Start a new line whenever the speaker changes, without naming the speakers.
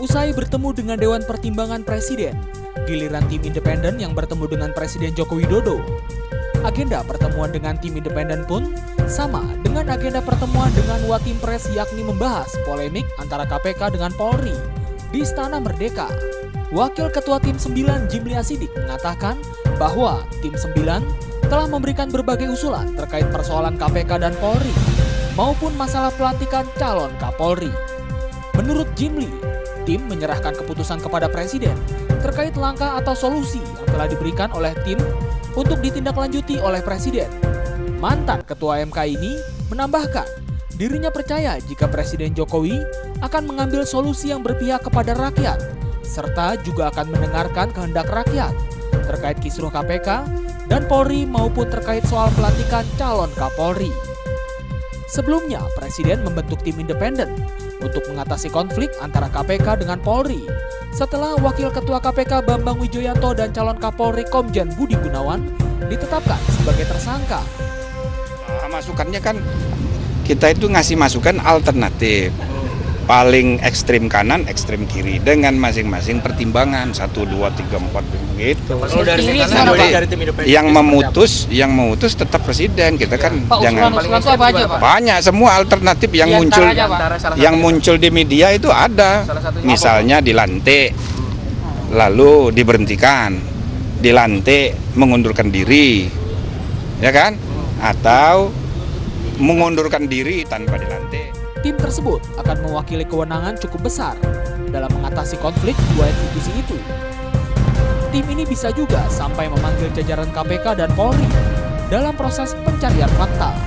Usai bertemu dengan Dewan Pertimbangan Presiden, giliran tim independen yang bertemu dengan Presiden Joko Widodo. Agenda pertemuan dengan tim independen pun sama dengan agenda pertemuan dengan Watimpres, yakni membahas polemik antara KPK dengan Polri di Istana Merdeka. Wakil Ketua Tim 9 Jimli Asidik mengatakan bahwa Tim 9 telah memberikan berbagai usulan terkait persoalan KPK dan Polri maupun masalah pelantikan calon Kapolri. Menurut Jimli, tim menyerahkan keputusan kepada Presiden terkait langkah atau solusi yang telah diberikan oleh tim untuk ditindaklanjuti oleh Presiden. Mantan Ketua MK ini menambahkan, dirinya percaya jika Presiden Jokowi akan mengambil solusi yang berpihak kepada rakyat, serta juga akan mendengarkan kehendak rakyat terkait kisruh KPK dan Polri maupun terkait soal pelantikan calon Kapolri. Sebelumnya, Presiden membentuk tim independen untuk mengatasi konflik antara KPK dengan Polri setelah Wakil Ketua KPK Bambang Wijoyanto dan calon Kapolri Komjen Budi Gunawan ditetapkan sebagai tersangka.
Masukannya kan kita itu ngasih masukan alternatif, paling ekstrim kanan, ekstrim kiri dengan masing-masing pertimbangan 1, 2, 3, 4 gitu.
Kalau dari tim independen
yang memutus tetap Presiden. Kita kan
Pak,
jangan
usulan apa aja, Pak?
banyak, semua alternatif yang muncul di media itu ada. Misalnya dilantik, lalu diberhentikan, dilantik mengundurkan diri, ya kan? Atau mengundurkan diri tanpa dilantik.
Tim tersebut akan mewakili kewenangan cukup besar dalam mengatasi konflik dua institusi itu. Tim ini bisa juga sampai memanggil jajaran KPK dan Polri dalam proses pencarian fakta.